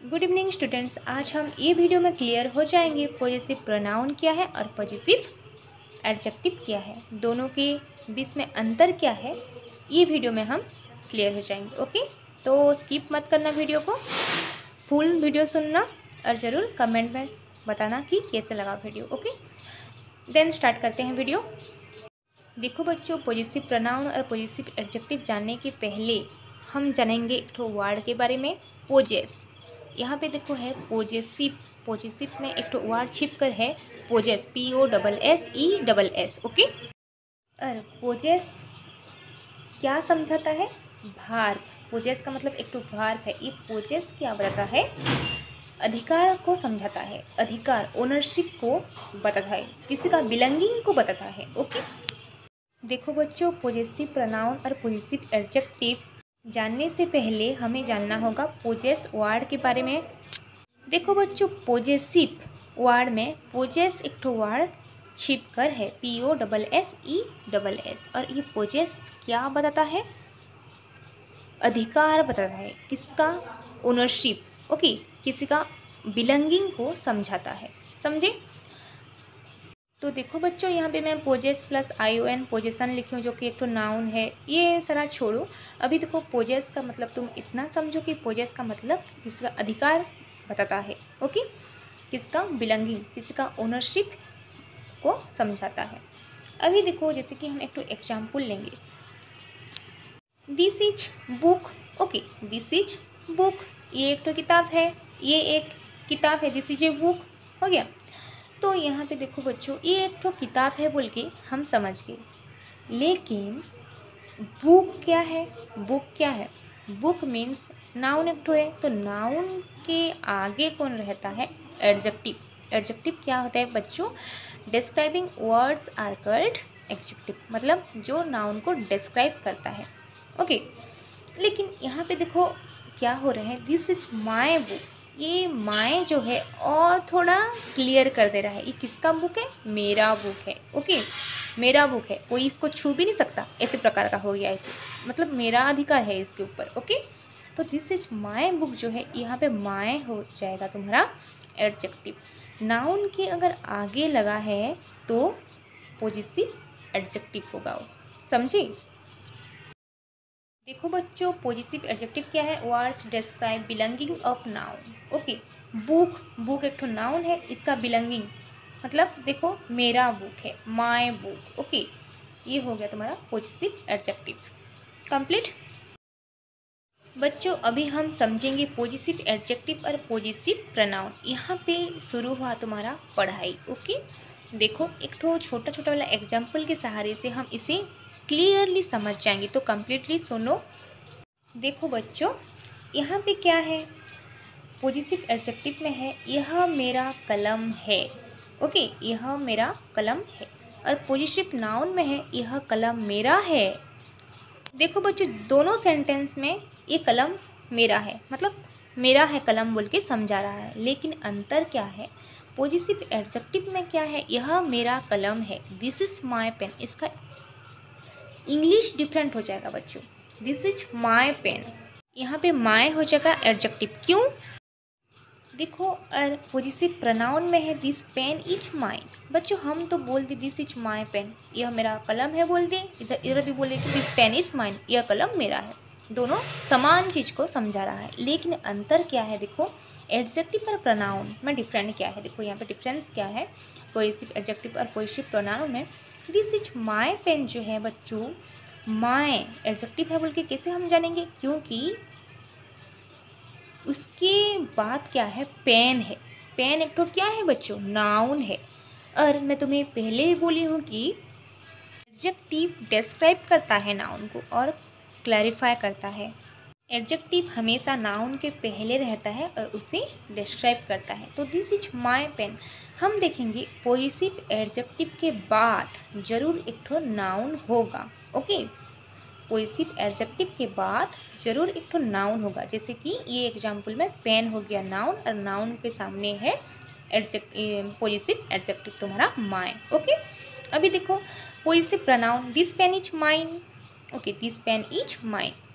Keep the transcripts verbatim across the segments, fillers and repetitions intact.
Good evening students. आज हम ये वीडियो में क्लियर हो जाएंगे पॉजिटिव प्रोनाउन क्या है और पॉजिटिव एडजेक्टिव क्या है, दोनों के बीच में अंतर क्या है, ये वीडियो में हम क्लियर हो जाएंगे। ओके, तो स्किप मत करना वीडियो को, फुल वीडियो सुनना और ज़रूर कमेंट में बताना कि कैसे लगा वीडियो। ओके, देन स्टार्ट करते हैं वीडियो। देखो बच्चों, पॉजिटिव प्रोनाउन और पॉजिटिव एडजेक्टिव जानने के पहले हम जानेंगे एक ठो वर्ड के बारे में, पोजेस। यहाँ पे देखो है पोजेसिव, पोजेसिव में एक तो वर्ड छिप कर है possess, P O double S E double S. Okay, और पोजेस क्या समझाता है? भार। पोजेस का मतलब एक तो भार है। ये पोजेस क्या बताता है? अधिकार को समझाता है, अधिकार, ओनरशिप को बताता है, किसी का बिलोंगिंग को बताता है। ओके, देखो बच्चों, पॉजिटिव प्रोनाउन और पॉजिटिव एडजेक्टिव जानने से पहले हमें जानना होगा पोजेस वर्ड के बारे में। देखो बच्चों, पोजेसिव वर्ड में पोजेस एक ठो वर्ड छिप कर है, P O double S E double S, और ये पोजेस क्या बताता है? अधिकार बताता है, किसका? ओनरशिप। ओके, किसी का बिलोंगिंग को समझाता है। समझे? तो देखो बच्चों, यहाँ पे मैं possess plus I O N possession लिखी हूँ, जो कि एक तो नाउन है। ये सारा छोड़ो, अभी देखो पोजेस का मतलब तुम इतना समझो कि पोजेस का मतलब किसका अधिकार बताता है। ओके, किसका बिलोंगिंग, किसी का ओनरशिप को समझाता है। अभी देखो, जैसे कि हम एक तो एग्जाम्पल लेंगे, this is book. Okay, this is book, ये एक तो किताब है, ये एक किताब है, दिस इज ए बुक। हो गया। तो यहाँ पे देखो बच्चों, ये एक तो किताब है बोल के हम समझ गए, लेकिन बुक क्या है? बुक क्या है? बुक मीन्स नाउन एक तो है, तो नाउन के आगे कौन रहता है? एडजेक्टिव। एडजेक्टिव क्या होता है बच्चों? Describing words are called adjective, मतलब जो नाउन को डिस्क्राइब करता है। ओके, लेकिन यहाँ पे देखो क्या हो रहा है, दिस इज माई बुक। ये माय जो है और थोड़ा क्लियर कर दे रहा है, ये किसका बुक है? मेरा बुक है। ओके, मेरा बुक है, कोई इसको छू भी नहीं सकता, ऐसे प्रकार का हो गया है, मतलब मेरा अधिकार है इसके ऊपर। ओके, तो दिस इज माय बुक जो है, यहाँ पे माय हो जाएगा तुम्हारा एडजेक्टिव। नाउन के अगर आगे लगा है तो पॉजिटिव एडजेक्टिव होगा। समझे? देखो बच्चों, पॉजिटिव एडजेक्टिव क्या है? Words describe belonging of noun. Okay, book, book एक तो नाउन है, इसका बिलोंगिंग मतलब देखो मेरा बुक है, माय बुक। ओके, ये हो गया तुम्हारा पॉजिटिव एडजेक्टिव कंप्लीट। बच्चों, अभी हम समझेंगे पॉजिटिव एडजेक्टिव और पॉजिटिव प्रोनाउन। यहाँ पे शुरू हुआ तुम्हारा पढ़ाई। ओके, देखो एक तो छोटा छोटा वाला एग्जाम्पल के सहारे से हम इसे क्लियरली समझ जाएंगे, तो कम्प्लीटली सुनो। देखो बच्चों, यहाँ पे क्या है? पॉजिटिव एडजेक्टिव में है यह मेरा कलम है। ओके, यह मेरा कलम है, और पॉजिटिव नाउन में है यह कलम मेरा है। देखो बच्चों, दोनों सेंटेंस में ये कलम मेरा है, मतलब मेरा है कलम बोल के समझा रहा है, लेकिन अंतर क्या है? पॉजिटिव एडजेक्टिव में क्या है? यह मेरा कलम है, दिस इज माय पेन। इसका इंग्लिश डिफरेंट हो जाएगा बच्चों, दिस इज माय पेन, यहाँ पे माय हो जाएगा एडजेक्टिव। क्यों? देखो, और पॉजिटिव प्रोनाउन में है दिस पेन इज माइन। बच्चों, हम तो बोल दे दिस इज माय पेन, यह मेरा कलम है बोल दे, इधर इधर भी बोले कि दिस पेन इज माइन, यह कलम मेरा है। दोनों समान चीज़ को समझा रहा है, लेकिन अंतर क्या है? देखो, एडजेक्टिव और प्रोनाउन में डिफरेंट क्या है? देखो यहाँ पे डिफरेंस क्या है पॉजिटिव एडजेक्टिव और पॉजिटिव प्रोनाउन में। दिस इज माय पेन जो है बच्चों, माय एडजेक्टिव है बोल के कैसे हम जानेंगे? क्योंकि उसके बाद क्या है? पेन है। पेन एक तो क्या है बच्चों? नाउन है। और मैं तुम्हें पहले ही बोली हूँ कि एडजेक्टिव डिस्क्राइब करता है नाउन को और क्लैरिफाई करता है। एडजेक्टिव हमेशा नाउन के पहले रहता है और उसे डिस्क्राइब करता है। तो दिस इज माय पेन, हम देखेंगे पॉजिटिव एडजेक्टिव के बाद जरूर एक तो नाउन होगा। ओके, पॉजिटिव एडजेक्टिव के बाद जरूर एक तो नाउन होगा, जैसे कि ये एग्जाम्पल में पेन हो गया नाउन, और नाउन के सामने है एडजेक्टिव पॉजिटिव एडजेक्टिव तुम्हारा माय। ओके, अभी देखो positive pronoun, this pen is mine. Okay, this pen is mine,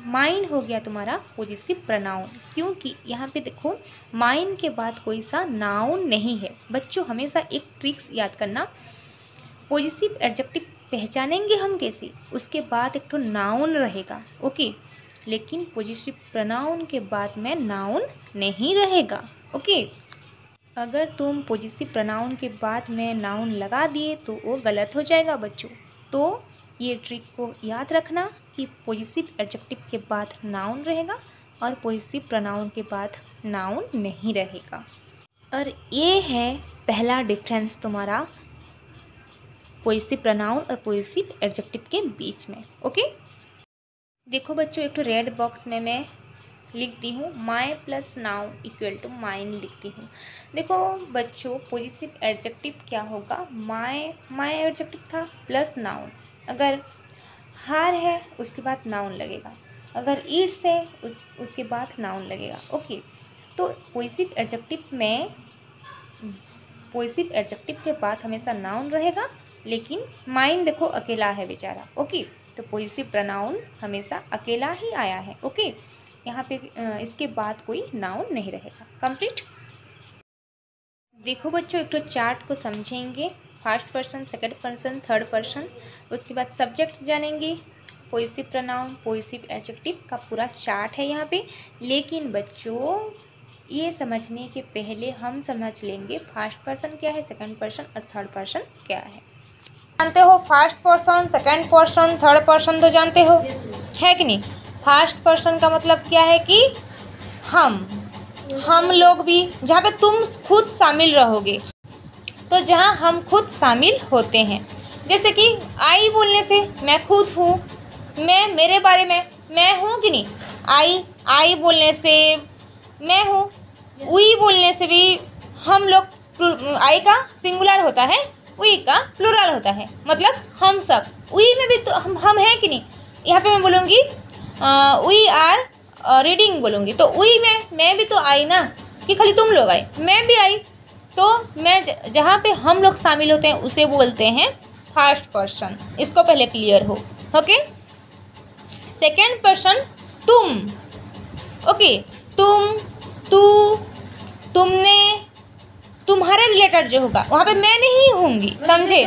mine हो गया तुम्हारा पॉजिटिव प्रोनाउन, क्योंकि यहाँ पे देखो माइन के बाद कोई सा नाउन नहीं है। बच्चों हमेशा एक ट्रिक्स याद करना, पॉजिटिव एडजेक्टिव पहचानेंगे हम कैसे, उसके बाद एक तो नाउन रहेगा, ओके, लेकिन पॉजिटिव प्रोनाउन के बाद में नाउन नहीं रहेगा, ओके। अगर तुम पॉजिटिव प्रोनाउन के बाद में नाउन लगा दिए तो वो गलत हो जाएगा बच्चों। तो ये ट्रिक को याद रखना कि पॉजिटिव एडजेक्टिव के बाद नाउन रहेगा और पॉजिटिव प्रोनाउन के बाद नाउन नहीं रहेगा। और ये है पहला डिफरेंस तुम्हारा पॉजिटिव प्रोनाउन और पॉजिटिव एडजेक्टिव के बीच में, ओके। देखो बच्चों, एक तो रेड बॉक्स में मैं लिखती हूँ my plus noun equal to mine लिखती हूँ। देखो बच्चों, पॉजिटिव एडजेक्टिव क्या होगा, माई माई एडजेक्टिव था प्लस नाउन, अगर हार है उसके बाद नाउन लगेगा, अगर ईट्स है उस, उसके बाद नाउन लगेगा, ओके। तो पॉजिटिव एडजेक्टिव में पॉजिटिव एडजेक्टिव के बाद हमेशा नाउन रहेगा, लेकिन माइन देखो अकेला है बेचारा, ओके। तो पॉजिटिव प्रोनाउन हमेशा अकेला ही आया है, ओके। यहाँ पे इसके बाद कोई नाउन नहीं रहेगा। कंप्लीट। देखो बच्चों, एक तो चार्ट को समझेंगे, first person, second person, third person, उसके बाद सब्जेक्ट जानेंगे, पॉजिटिव प्रोनाउन, पॉजिटिव एडजेक्टिव का पूरा चार्ट है यहाँ पे। लेकिन बच्चों ये समझने के पहले हम समझ लेंगे फर्स्ट पर्सन क्या है, सेकंड पर्सन और थर्ड पर्सन क्या है। जानते हो first person, second person, third person तो जानते हो, है कि नहीं। फर्स्ट पर्सन का मतलब क्या है कि हम हम लोग भी, जहाँ पे तुम खुद शामिल रहोगे, तो जहाँ हम खुद शामिल होते हैं। जैसे कि आई बोलने से मैं खुद हूँ, मैं मेरे बारे में मैं हूँ कि नहीं, आई आई बोलने से मैं हूँ, वी बोलने से भी हम लोग, आई का सिंगुलर होता है, वी का प्लूरल होता है, मतलब हम सब, वी में भी तो हम हम हैं कि नहीं। यहाँ पे मैं बोलूँगी वी आर रीडिंग बोलूँगी, तो वी में मैं भी तो आई ना, कि खाली तुम लोग आई, मैं भी आई। तो मैं जहाँ पे हम लोग शामिल होते हैं उसे बोलते हैं फर्स्ट पर्सन, इसको पहले क्लियर हो, ओके। सेकेंड पर्सन तुम, ओके, तुम, तू, तुमने, तुम्हारे रिलेटेड जो होगा वहाँ पे मैं नहीं होंगी, समझे।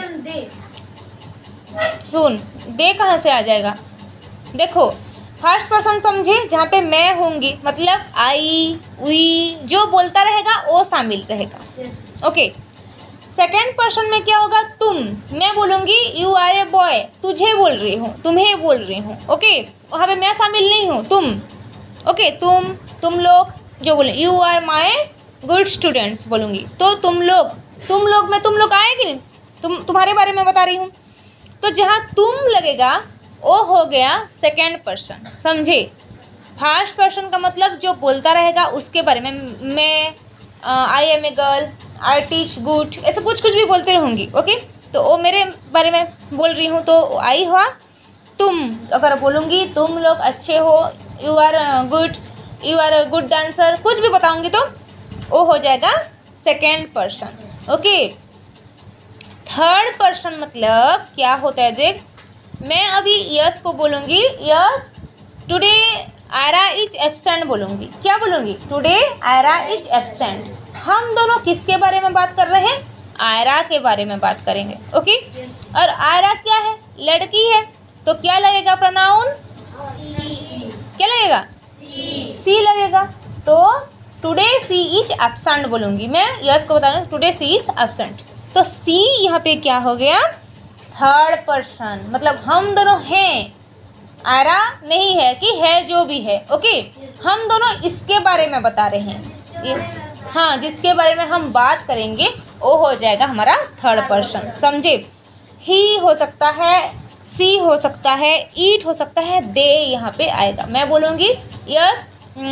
सुन, दे कहाँ से आ जाएगा, देखो फर्स्ट पर्सन समझे, जहाँ पे मैं होंगी, मतलब आई, वी, जो बोलता रहेगा वो शामिल रहेगा, ओके। सेकेंड पर्सन में क्या होगा, तुम, मैं बोलूँगी यू आर ए बॉय, तुझे बोल रही हूँ, तुम्हें बोल रही हूँ, ओके। वहाँ पे मैं शामिल नहीं हूँ, तुम, ओके। तुम, तुम लोग जो बोले, you are my good students बोलूँगी, तो तुम लोग, तुम लोग में तुम लोग आएगी नहीं, तुम तुम्हारे बारे में बता रही हूँ। तो जहाँ तुम लगेगा वो हो गया सेकेंड पर्सन, समझे। फर्स्ट पर्सन का मतलब जो बोलता रहेगा उसके बारे में, मैं, I am a girl, I teach good, ऐसे कुछ कुछ भी बोलते रहूँगी, ओके। तो वो मेरे बारे में बोल रही हूँ, तो आई हुआ। तुम अगर बोलूँगी तुम लोग अच्छे हो, you are good, you are good dancer, कुछ भी बताऊँगी तो वो हो जाएगा second person, okay. Third person मतलब क्या होता है, देख, मैं अभी यस को बोलूँगी, yes today Aira is absent बोलूँगी, क्या बोलूँगी, टुडे आयरा इज एब्सेंट। हम दोनों किसके बारे में बात कर रहे हैं, आयरा के बारे में बात करेंगे, ओके। और आयरा क्या है, लड़की है, तो क्या लगेगा प्रोनाउन, क्या लगेगा, सी लगेगा। तो टुडे सी इज एब्सेंट बोलूँगी, मैं यस को बता रही हूँ, टुडे सी इज एब्सेंट। तो सी यहाँ पे क्या हो गया, थर्ड पर्सन, मतलब हम दोनों हैं, आयरा नहीं है कि है जो भी है, ओके। हम दोनों इसके बारे में बता रहे हैं, ये, हाँ, जिसके बारे में हम बात करेंगे वो हो जाएगा हमारा थर्ड पर्सन, समझे। ही हो सकता है, सी हो सकता है, ईट हो सकता है, दे यहाँ पे आएगा। मैं बोलूँगी yes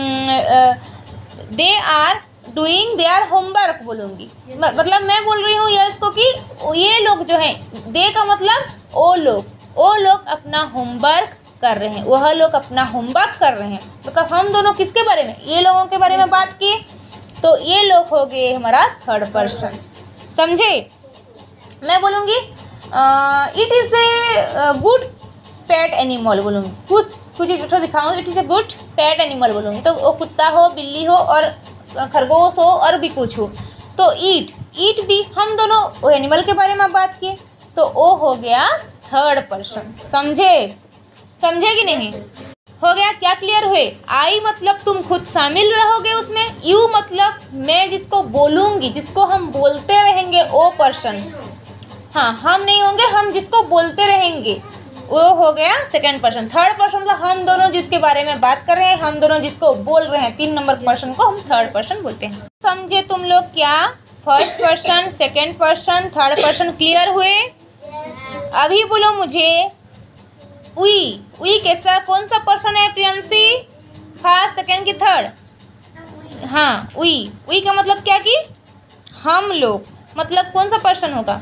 they are doing their homework बोलूँगी, मतलब मैं बोल रही हूँ यस को कि ये लोग जो हैं, दे का मतलब वो लोग, वो लोग अपना होमवर्क कर रहे हैं, वह लोग अपना होमवर्क कर रहे हैं। मतलब हम दोनों किसके बारे में, ये लोगों के बारे में बात किए, तो ये लोग हो गए हमारा थर्ड पर्सन, समझे। मैं बोलूँगी it is a good pet animal बोलूँगी, कुछ कुछ एक ठो दिखाऊँ, it is a good pet animal बोलूँगी तो वो कुत्ता हो, बिल्ली हो और खरगोश हो और भी कुछ हो। तो ईट, ईट भी हम दोनों एनिमल के बारे में बात किए, तो ओ हो गया थर्ड पर्सन। समझे समझे कि नहीं? हो गया? क्या क्लियर हुए? आई मतलब तुम खुद शामिल रहोगे उसमें, यू मतलब मैं जिसको बोलूँगी, जिसको हम बोलते रहेंगे ओ पर्सन। हाँ, हम नहीं होंगे, हम जिसको बोलते रहेंगे वो हो गया सेकंड पर्सन। थर्ड पर्सन मतलब हम दोनों जिसके बारे में बात कर रहे हैं, हम दोनों जिसको बोल रहे हैं, तीन नंबर पर्सन को हम थर्ड पर्सन बोलते हैं। समझे तुम लोग? क्या first person, second person, third person clear हुए? अभी बोलो मुझे उई, उई कैसा कौन सा पर्सन है प्रियंशी? फर्स्ट, सेकंड की थर्ड? हाँ, उई, उई का मतलब क्या कि हम लोग, मतलब कौन सा पर्सन होगा?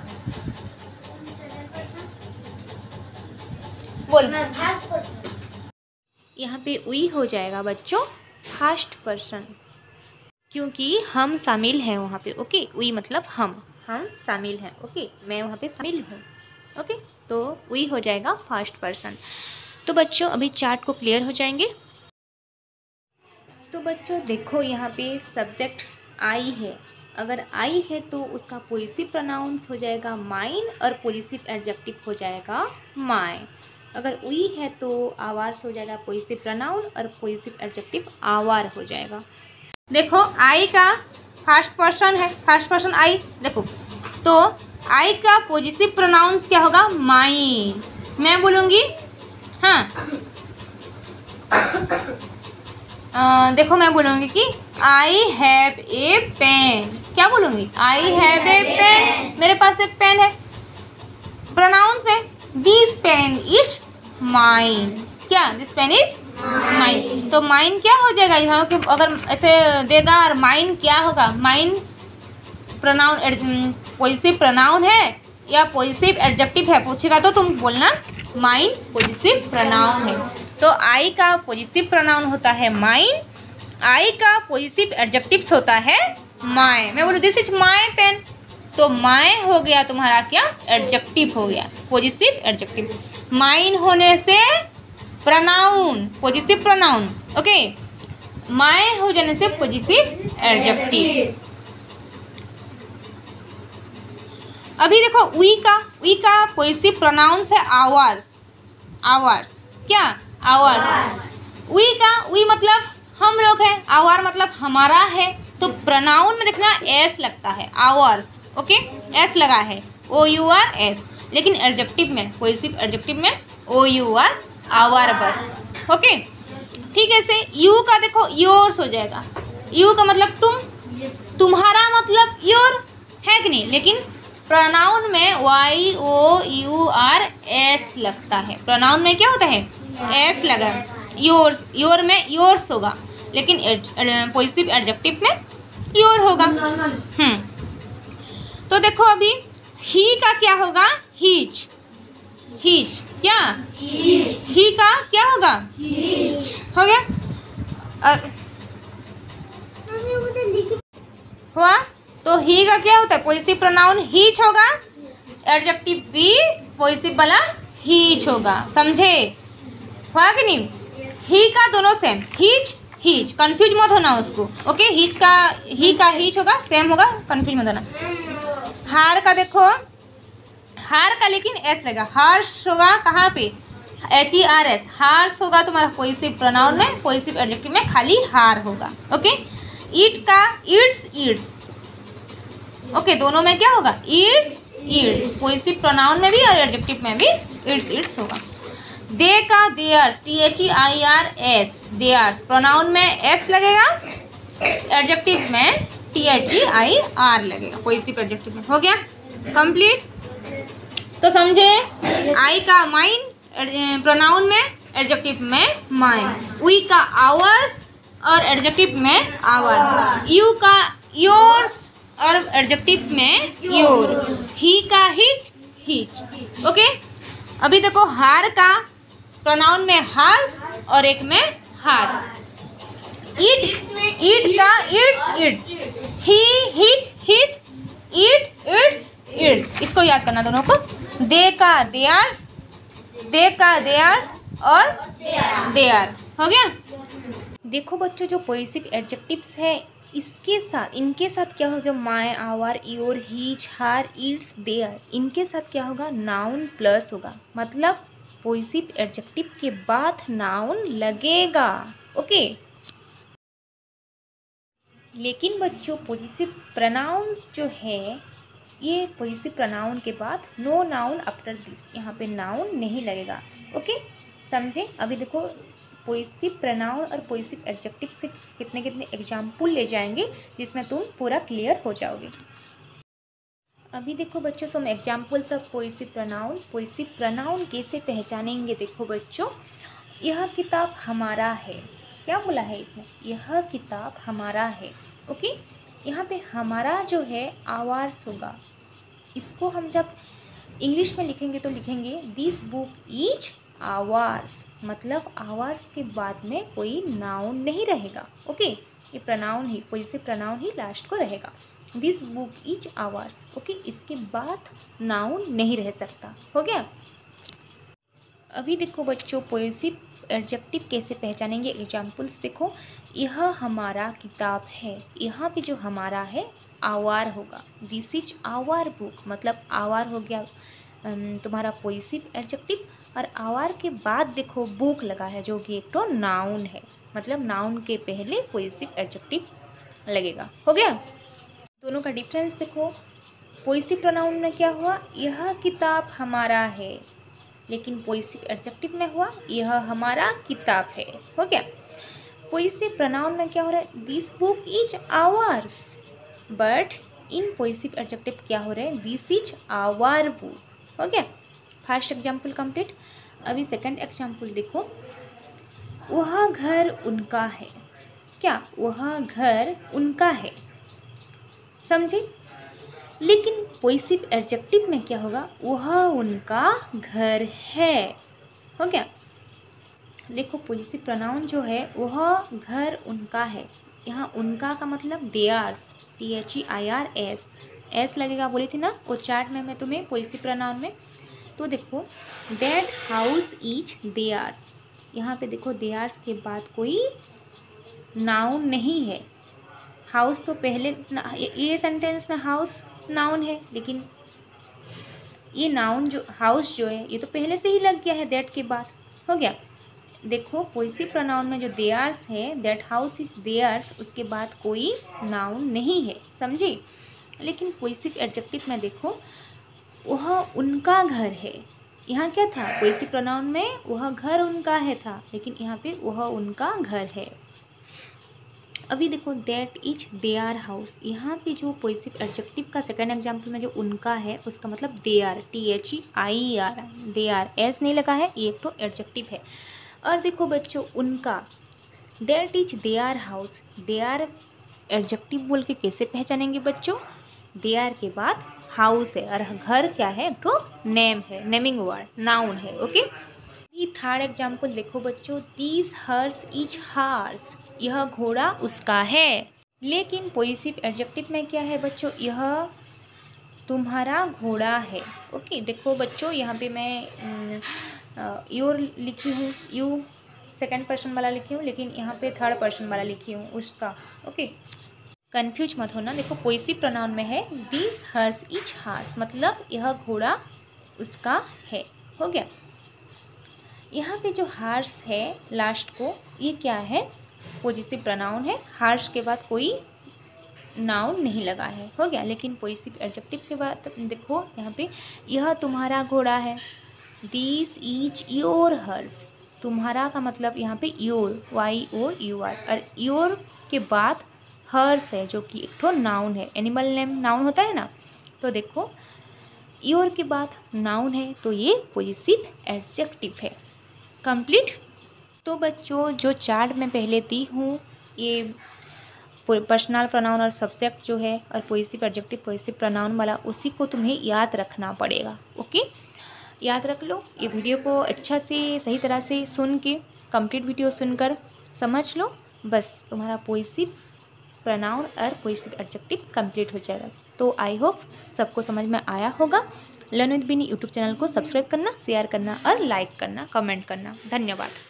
बोल। यहाँ पे उई हो जाएगा बच्चों फर्स्ट पर्सन, क्योंकि हम शामिल हैं वहाँ पे। ओके, उई मतलब हम हम शामिल हैं। ओके, मैं वहाँ पे शामिल हूँ। ओके, तो उई हो जाएगा फर्स्ट पर्सन। तो बच्चों अभी चार्ट को क्लियर हो जाएंगे। तो बच्चों देखो यहाँ पे सब्जेक्ट आई है, अगर आई है तो उसका पॉजिटिव प्रोनाउंस हो जाएगा माइन और पॉजिटिव एडजेक्टिव हो जाएगा माय। अगर उई है तो आवार हो जाएगा पॉजिटिव प्रोनाउन और पॉजिटिव एडजेक्टिव आवार हो जाएगा। देखो आई का फर्स्ट पर्सन है, फर्स्ट पर्सन आई। देखो तो आई का पॉजिटिव प्रोनाउंस क्या होगा? माइन। मैं बोलूँगी हाँ आ, देखो मैं बोलूँगी कि आई हैव ए पेन। क्या बोलूँगी? आई हैव ए पेन, मेरे पास एक पेन है। प्रोनाउंस में दिस पेन इज माइन। क्या? This pen is mine. तो माइन क्या हो जाएगा यहाँ पे? अगर ऐसे देगा और माइन क्या होगा? माइन प्रोनाउन पॉजिटिव प्रोनाउन है या पॉजिटिव एडजेक्टिव है पूछेगा तो तुम बोलना माइन पॉजिटिव प्रोनाउन है। तो आई का पॉजिटिव प्रोनाउन होता है माइन, आई का पॉजिटिव एडजेक्टिव होता है माय। मैं बोलूँ दिस इज माय पेन, तो माय हो गया तुम्हारा क्या? एडजेक्टिव हो गया, पॉजिटिव एडजेक्टिव। माइन होने से pronoun, positive pronoun. Okay, my हो जाने से पॉजिटिव एडजेक्टिव। अभी देखो वी का, वी का पॉजिटिव प्रोनाउंस है आवर्स। आवर्स क्या? आवर्स। वी का, वी मतलब हम लोग हैं, आवर मतलब हमारा है, तो प्रोनाउन में देखना एस लगता है, आवर्स। ओके, एस लगा है, ओ यू आर एस। लेकिन एडजेक्टिव में, पॉजिटिव एडजेक्टिव में ओ यू आर, आवर बस। ओके, ठीक है। से यू का देखो योर्स हो जाएगा। यू का मतलब तुम, तुम्हारा मतलब योर है कि नहीं? लेकिन प्रोनाउन में Y O U R S लगता है। प्रोनाउन में क्या होता है? एस लगा। योर्स, योर में योर्स होगा, लेकिन पॉजिटिव एडजेक्टिव में योर होगा। हम्म तो देखो अभी ही का क्या होगा? हीज। हीज क्या? ही का क्या होगा? हो गया हुआ। तो ही का क्या होता है? पॉजिटिव प्रोनाउन हीज होगा, एडजेक्टिव भी पॉजिटिव वाला हीज होगा। समझे? हुआ कि नहीं? ही का दोनों सेम, हीज हीज, कंफ्यूज मत होना उसको। ओके, हीज का ही का हीज होगा, सेम होगा, कंफ्यूज मत होना। हार का देखो, हार का लेकिन एस लगा, हार्श होगा कहाँ पे? H E R S, hers होगा तुम्हारा पॉजिटिव प्रोनाउन में, पॉजिटिव एडजेक्टिव में खाली हार होगा। ओके, ईट का ईट्स ईट्स। ओके, दोनों में क्या होगा? ईट्स ईट्स, पॉजिटिव प्रोनाउन में भी और एडजेक्टिव में भी ईट्स ईट्स होगा। दे का theirs, T H E I R S, theirs, pronoun में एस लगेगा, एडजेक्टिव में T H E I R लगेगा, पॉजिटिव एडजेक्टिव में। हो गया कंप्लीट? तो समझे? आई का माइन, प्रोनाउन में, एडजेक्टिव में माइन। वी का आवर्स और एडजेक्टिव में आवर। यू का योर्स और एडजेक्टिव में योर। ही का हिज हिज। ओके, अभी देखो हार का प्रोनाउन में हार्स और एक में हार। ईट, ईट का its its, he his his, it its its. इसको याद करना दोनों को। दे का देयर्स, दे का देयर्स और दे आर। हो गया। देखो बच्चों, जो पॉजिटिव एडजेक्टिव्स है इसके साथ, इनके साथ क्या हो, जो my, our, your, his, her, its, their, इनके साथ क्या होगा, नाउन प्लस होगा। मतलब पॉजिटिव एडजेक्टिव के बाद नाउन लगेगा। ओके। लेकिन बच्चों पॉजिटिव प्रोनाउंस जो है, ये पॉजिटिव प्रोनाउन के बाद नो नाउन आफ्टर दिस, यहाँ पे नाउन नहीं लगेगा। ओके, समझे। अभी देखो पॉजिटिव प्रोनाउन और पॉजिटिव एडजेक्टिव से कितने कितने एग्जाम्पल ले जाएंगे जिसमें तुम पूरा क्लियर हो जाओगे। अभी देखो बच्चों, some examples of positive pronoun. Positive pronoun कैसे पहचानेंगे? देखो बच्चों, यह किताब हमारा है। क्या बोला है इसमें? यह किताब हमारा है। ओके, यहाँ पे हमारा जो है आवाज़ होगा। इसको हम जब इंग्लिश में लिखेंगे तो लिखेंगे दिस बुक इज आवाज़, मतलब आवाज़ के बाद में कोई नाउन नहीं रहेगा। ओके, ये प्रोनाउन ही, पॉजिटिव प्रोनाउन ही लास्ट को रहेगा। This book is ours. Okay, इसके बाद नाउन नहीं रह सकता। हो गया। अभी देखो बच्चों, पॉजिटिव एडजेक्टिव कैसे पहचानेंगे? एग्जाम्पल्स देखो, यह हमारा किताब है। यहाँ पे जो हमारा है आवार होगा। दिस इज आवार बुक, मतलब आवार हो गया तुम्हारा पॉजिटिव एडजेक्टिव। और आवार के बाद देखो बुक लगा है जो कि एक तो नाउन है, मतलब नाउन के पहले पॉजिटिव एडजेक्टिव लगेगा। हो गया। दोनों का डिफरेंस देखो, पॉजिटिव प्रोनाउन में क्या हुआ, यह किताब हमारा है, लेकिन पॉजिटिव एडजेक्टिव में हुआ यह हमारा किताब है। हो गया। पॉजिटिव प्रोनाउन में क्या हो रहा है, this book is ours, but in positive adjective क्या हो रहा है, दिस इज आवर बुक। हो गया। First example complete. अभी सेकंड एग्जाम्पल देखो, वह घर उनका है। क्या? वह घर उनका है, समझे। लेकिन पॉजिटिव एडजेक्टिव में क्या होगा, वह उनका घर है। हो गया। देखो पॉजिटिव प्रोनाउन जो है वह घर उनका है, यहाँ उनका का मतलब theirs, T H E I R S, S लगेगा, बोली थी ना वो चार्ट में मैं तुम्हें पॉजिटिव प्रोनाउन में। तो देखो दैट हाउस इज देयर्स, यहाँ पे देखो देयर्स के बाद कोई नाउन नहीं है। हाउस तो पहले, ये सेंटेंस में हाउस नाउन है, लेकिन ये नाउन जो हाउस जो है ये तो पहले से ही लग गया है दैट के बाद। हो गया। देखो पॉजिटिव प्रोनाउन में जो देयर्स है, दैट हाउस इज देयर्स, उसके बाद कोई नाउन नहीं है, समझे। लेकिन पॉजिटिव एडजेक्टिव में देखो वह उनका घर है, यहाँ क्या था, पॉजिटिव प्रोनाउन में वह घर उनका है था, लेकिन यहाँ पे वह उनका घर है। अभी देखो दैट इज देयर हाउस, यहाँ पे जो पॉजिटिव एडजेक्टिव का सेकंड एग्जाम्पल में जो उनका है उसका मतलब their, T H E I R, their, S नहीं लगा है, ये एक तो एडजेक्टिव है। और देखो बच्चों उनका, that is their house, their adjective बोल के कैसे पहचानेंगे बच्चों, देयर के बाद हाउस है और घर क्या है, तो नेम है, नेमिंग वर्ड, नाउन है। ओके। थर्ड एग्जाम्पल देखो बच्चों, दिस हर्स इज हार्स, यह घोड़ा उसका है। लेकिन पॉजिटिव एडजेक्टिव में क्या है बच्चों, यह तुम्हारा घोड़ा है। ओके। देखो बच्चों यहाँ पे मैं योर लिखी हूँ, यू सेकंड पर्सन वाला लिखी हूँ, लेकिन यहाँ पे थर्ड पर्सन वाला लिखी हूँ, उसका। ओके, कंफ्यूज मत होना। देखो पॉजिटिव प्रोनाउन में है दिस हर्स इज हार्स, मतलब यह घोड़ा उसका है। हो गया। यहाँ पे जो हार्स है लास्ट को, ये क्या है, पॉजिटिव प्रोनाउन है, हार्स के बाद कोई नाउन नहीं लगा है। हो गया। लेकिन पॉजिटिव एडजेक्टिव के बाद देखो यहाँ पे यह तुम्हारा घोड़ा है, दिस इज योर हर्स, तुम्हारा का मतलब यहाँ पे your, Y O U R, और योर के बाद हर्स है जो कि एक तो नाउन है, एनिमल नेम नाउन होता है ना, तो देखो योर के बाद नाउन है तो ये पॉजिटिव एडजेक्टिव है। कंप्लीट। तो बच्चों जो चार्ट मैं पहले दी हूँ, ये पर्सनल प्रोनाउन और सब्जेक्ट जो है और पॉजिटिव एडजेक्टिव पॉजिटिव प्रोनाउन वाला, उसी को तुम्हें याद रखना पड़ेगा। ओके, याद रख लो। ये वीडियो को अच्छा से सही तरह से सुन के, कंप्लीट वीडियो सुनकर समझ लो, बस तुम्हारा पॉजिटिव प्रोनाउन और पॉजिटिव एडजेक्टिव कंप्लीट हो जाएगा। तो आई होप सबको समझ में आया होगा। Learn with Bini YouTube channel को सब्सक्राइब करना, शेयर करना और लाइक करना, कमेंट करना। धन्यवाद।